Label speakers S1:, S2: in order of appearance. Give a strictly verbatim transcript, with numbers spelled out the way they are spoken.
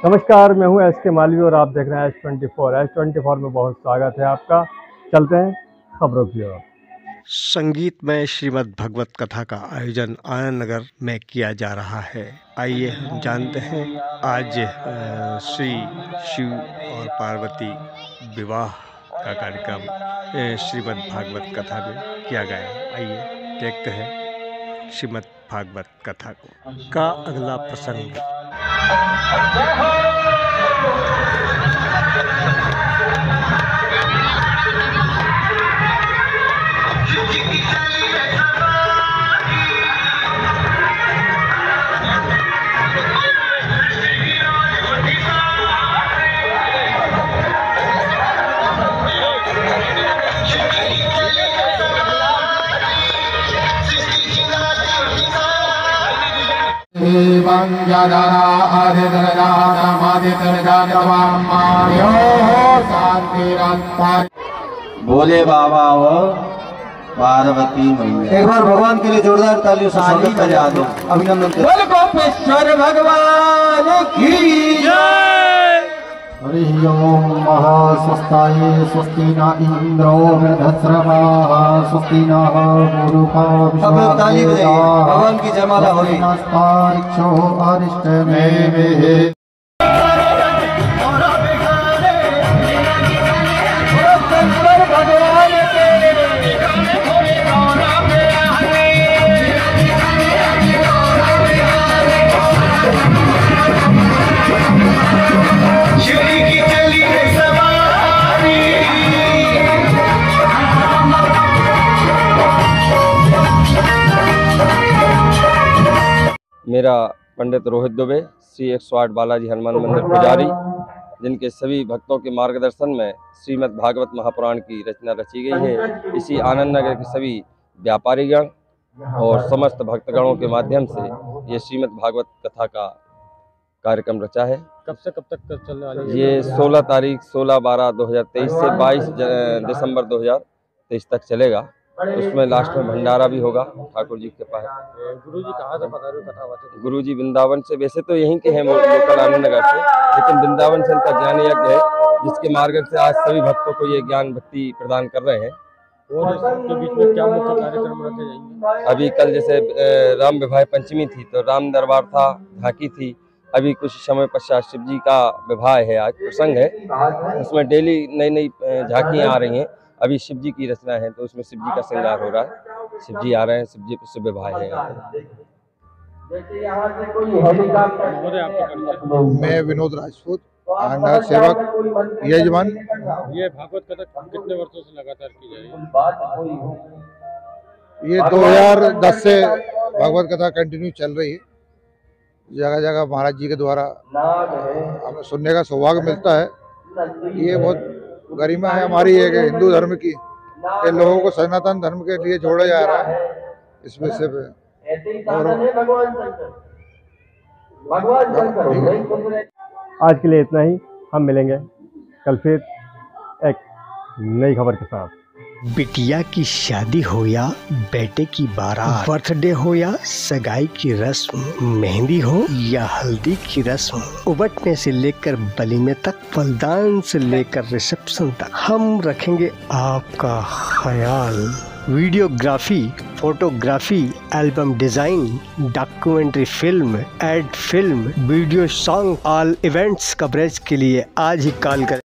S1: नमस्कार, मैं हूं एस के मालवी और आप देख रहे हैं S twenty four. S twenty four में बहुत स्वागत है आपका। चलते हैं खबरों की ओर।
S2: संगीतमय श्रीमद् भागवत कथा का आयोजन आनंद नगर में किया जा रहा है। आइए हम जानते हैं आज श्री शिव और पार्वती विवाह का कार्यक्रम श्रीमद् भागवत कथा में किया गया है। आइए देखते हैं श्रीमद् भागवत कथा को का अगला प्रसंग।
S3: बोले बाबा और पार्वती मैया। एक बार भगवान के लिए जोरदार तालियों से स्वागत करें। आदो अभिनंदन करें। बोल गोपेश्वर भगवान की जय।
S4: हरि ओम महास्वस्ताय स्वस्ति न इंद्रो वृद्धश्रवाः स्वस्ति नः पूरुषा विश्वदेवताः।
S3: भगवान की जयमाला हो रही है।
S5: मेरा पंडित रोहित दुबे, श्री एक सौ आठ बालाजी हनुमान मंदिर पुजारी, जिनके सभी भक्तों के मार्गदर्शन में श्रीमद् भागवत महापुराण की रचना रची गई है। इसी आनंद नगर के सभी व्यापारीगण और समस्त भक्तगणों के माध्यम से ये श्रीमद् भागवत कथा का कार्यक्रम रचा है।
S1: कब से कब तक चलने वाली है?
S5: ये सोलह तारीख सोलह बारह दो हजार तेईस से बाईस दिसंबर दो हजार तेईस तक चलेगा। उसमें लास्ट में भंडारा भी होगा। ठाकुर जी के पास।
S1: गुरु जी कहाँ से पधारे कथा वाचक?
S5: गुरु जी वृंदावन से, वैसे तो यहीं के हैं लोकल आनंद नगर से, लेकिन वृंदावन से इनका ज्ञान यज्ञ है, जिसके मार्ग से आज सभी भक्तों को ये ज्ञान भक्ति प्रदान कर रहे हैं।
S1: और इसके बीच में क्या मुख्य कार्यक्रम रखे जाएंगे?
S5: अभी कल जैसे राम विवाह पंचमी थी तो राम दरबार था, झांकी थी। अभी कुछ समय पश्चात शिव जी का विवाह है, आज प्रसंग है। उसमें डेली नई नई झांकियाँ आ रही हैं। अभी शिव जी की रचना है तो उसमें शिव जी का श्रृंगार हो रहा है। शिव जी आ रहे हैं, शिव जी शुभ विवाह है।
S4: मैं विनोद राजपूत, आनंद सेवक यजमान।
S1: ये भागवत कथा कितने वर्षों से लगातार की जा रही है?
S4: ये दो हज़ार दस से भागवत कथा कंटिन्यू चल रही है। जगह जगह महाराज जी के द्वारा हमें सुनने का सौभाग्य मिलता है। ये बहुत गरिमा है हमारी एक हिंदू धर्म की, ये लोगों को सनातन धर्म के लिए जोड़ा जा रहा है इस विषय पे। और
S1: आज के लिए इतना ही। हम मिलेंगे कल फिर एक नई खबर के साथ।
S2: बिटिया की शादी हो या बेटे की बारात, बर्थडे हो या सगाई की रस्म, मेहंदी हो या हल्दी की रस्म, उबटने से लेकर वलीमे तक, फलदान से लेकर रिसेप्शन तक, हम रखेंगे आपका ख्याल। Videography, photography, album design, documentary film, ad film, video song, all events coverage के लिए आज ही कॉल करें।